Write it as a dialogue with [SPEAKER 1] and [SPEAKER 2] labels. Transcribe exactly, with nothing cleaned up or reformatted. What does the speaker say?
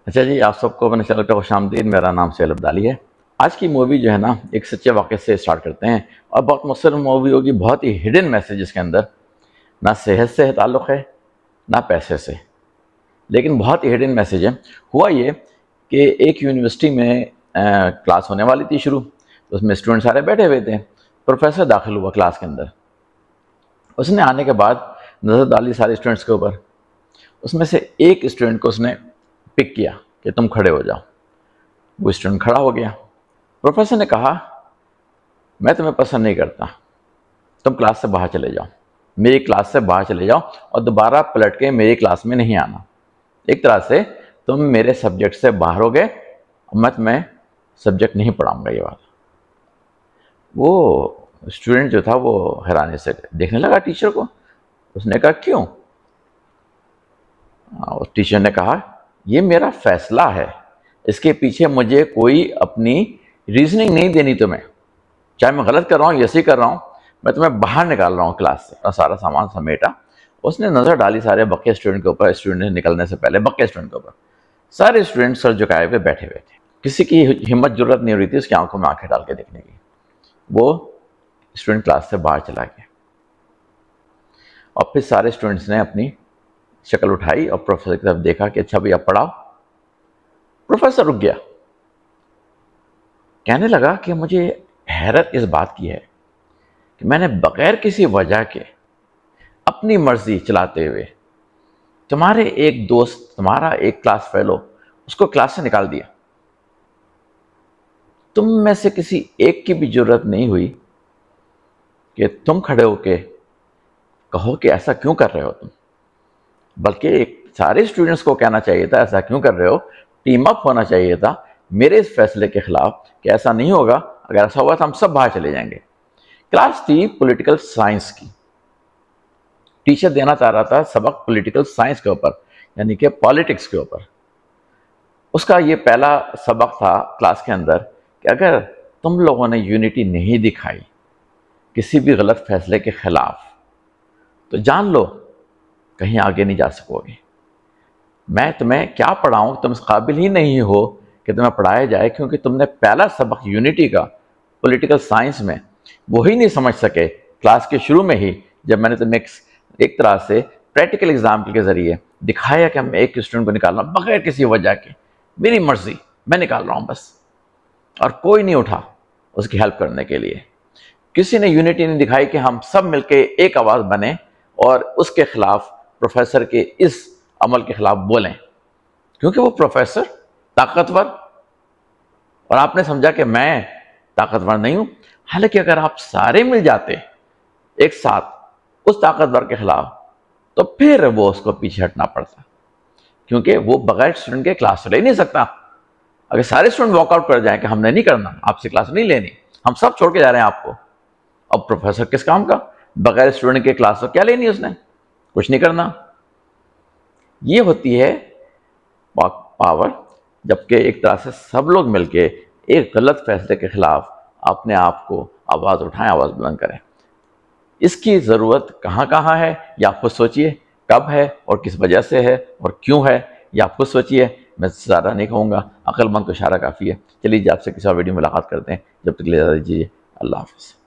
[SPEAKER 1] اچھا جی، آپ سب کو اپنے چینل پہ خوش آمدید۔ میرا نام سہیل عبدالی ہے۔ آج کی مووی جو ہے نا ایک سچے واقعے سے سٹارٹ کرتے ہیں، اور بہت مؤثر مووی ہوگی، بہت ہی ہڈن میسیج اس کے اندر، نہ صحت سے تعلق ہے نہ پیسے سے، لیکن بہت ہی ہڈن میسیج ہے۔ ہوا یہ کہ ایک یونیورسٹی میں کلاس ہونے والی تھی شروع، اس میں اسٹوڈنٹ سارے بیٹھے ہوئے تھے۔ پروفیسر داخل ہوا کلاس کے اندر، اس نے آنے کے بعد نظر ڈالی سارے اسٹوڈنٹس کے اوپر۔ اس میں سے ایک اسٹوڈنٹ کو اس نے پک کیا کہ تم کھڑے ہو جاؤ۔ وہ اسٹوڈنٹ کھڑا ہو گیا۔ پروفیسر نے کہا میں تمہیں پسند نہیں کرتا، تم کلاس سے باہر چلے جاؤ، میری کلاس سے باہر چلے جاؤ اور دوبارہ پلٹ کے میری کلاس میں نہیں آنا۔ ایک طرح سے تم میرے سبجیکٹ سے باہر ہو گئے اور میں تمہیں سبجیکٹ نہیں پڑھاؤں گا۔ یہ بات وہ اسٹوڈنٹ جو تھا وہ حیرانی سے دیکھنے لگا ٹیچر کو۔ اس نے کہا کیوں؟ ٹیچر نے کہا یہ میرا فیصلہ ہے، اس کے پیچھے مجھے کوئی اپنی ریزننگ نہیں دینی تمہیں، چاہے میں غلط کر رہا ہوں یسی کر رہا ہوں، میں تمہیں باہر نکال رہا ہوں کلاس سے۔ اور سارا سامان سمیٹا، اس نے نظر ڈالی سارے بقیہ اسٹوڈنٹ کے اوپر۔ اسٹوڈنٹ نکلنے سے پہلے بقیہ اسٹوڈنٹ کے اوپر سارے اسٹوڈنٹ سر جھکائے ہوئے بیٹھے ہوئے تھے، کسی کی ہمت جرت نہیں ہو رہی تھی اس کی آنکھوں میں آنکھیں ڈال کے دیکھنے کی۔ وہ اسٹوڈنٹ کلاس سے باہر چلا گیا، اور پھر سارے اسٹوڈنٹس نے اپنی شکل اٹھائی اور پروفیسر کی طرف دیکھا کہ اچھا بھئی اب پڑھاؤ۔ پروفیسر رک گیا، کہنے لگا کہ مجھے حیرت اس بات کی ہے کہ میں نے بغیر کسی وجہ کے اپنی مرضی چلاتے ہوئے تمہارے ایک دوست، تمہارا ایک کلاس فیلو، اس کو کلاس سے نکال دیا۔ تم میں سے کسی ایک کی بھی جرت نہیں ہوئی کہ تم کھڑے ہو کے کہو کہ ایسا کیوں کر رہے ہو تم، بلکہ ایک سارے اسٹوڈنٹس کو کہنا چاہیے تھا ایسا کیوں کر رہے ہو، ٹیم اپ ہونا چاہیے تھا میرے اس فیصلے کے خلاف کہ ایسا نہیں ہوگا، اگر ایسا ہوا تو ہم سب باہر چلے جائیں گے۔ کلاس تھی پولیٹیکل سائنس کی، ٹیچر دینا چاہ رہا تھا سبق پولیٹیکل سائنس کے اوپر، یعنی کہ پالیٹکس کے اوپر۔ اس کا یہ پہلا سبق تھا کلاس کے اندر کہ اگر تم لوگوں نے یونٹی نہیں دکھائی کسی بھی غلط فیصلے کے خلاف تو جان لو کہیں آگے نہیں جا سکو گے۔ میں تمہیں کیا پڑھاؤں، تم اس قابل ہی نہیں ہو کہ تمہیں پڑھایا جائے، کیونکہ تم نے پہلا سبق یونٹی کا پولیٹیکل سائنس میں وہی نہیں سمجھ سکے کلاس کے شروع میں ہی، جب میں نے تمہیں ایک طرح سے پریکٹیکل ایگزامپل کے ذریعے دکھایا کہ ہم ایک اسٹوڈنٹ کو نکالنا بغیر کسی وجہ کے، میری مرضی، میں نکال رہا ہوں بس، اور کوئی نہیں اٹھا اس کی ہیلپ کرنے کے لیے۔ کسی نے یونٹی نہیں دکھائی کہ ہم سب مل کے ایک آواز بنیں اور اس کے خلاف، پروفیسر کے اس عمل کے خلاف بولیں، کیونکہ وہ پروفیسر طاقتور، اور آپ نے سمجھا کہ میں طاقتور نہیں ہوں۔ حالانکہ اگر آپ سارے مل جاتے ایک ساتھ اس طاقتور کے خلاف تو پھر وہ اس کو پیچھے ہٹنا پڑتا، کیونکہ وہ بغیر اسٹوڈنٹ کے کلاس لے نہیں سکتا۔ اگر سارے اسٹوڈنٹ واک آؤٹ کر جائیں کہ ہم نے نہیں کرنا، آپ سے کلاس نہیں لینی، ہم سب چھوڑ کے جا رہے ہیں آپ کو، اب پروفیسر کس کام کا؟ بغیر اسٹوڈنٹ کے کلاس کیا لینی اس نے؟ کچھ نہیں کرنا۔ یہ ہوتی ہے پاور، جبکہ ایک طرح سے سب لوگ مل کے ایک غلط فیصلے کے خلاف اپنے آپ کو آواز اٹھائیں، آواز بلند کریں۔ اس کی ضرورت کہاں کہاں ہے یہ آپ خود سوچئے، کب ہے اور کس وجہ سے ہے اور کیوں ہے یہ آپ خود سوچئے۔ میں زیادہ نہیں کہوں گا، عقل مند کو اشارہ کافی ہے۔ چلیے جی، آپ سے کسی اور ویڈیو میں ملاقات کرتے ہیں، جب تک لے جا دیجیے، اللہ حافظ۔